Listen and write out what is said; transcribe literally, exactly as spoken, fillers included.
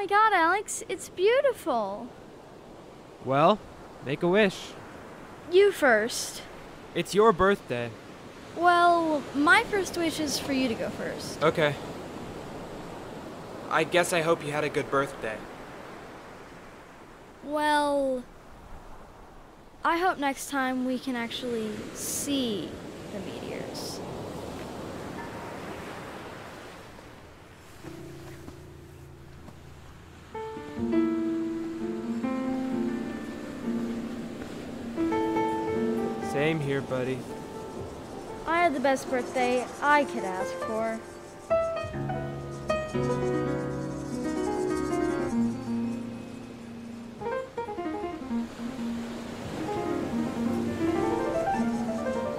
my god, Alex, it's beautiful. Well, make a wish. You first. It's your birthday. Well, my first wish is for you to go first. Okay. I guess I hope you had a good birthday. Well, I hope next time we can actually see the meteors. Same here, buddy. I had the best birthday I could ask for.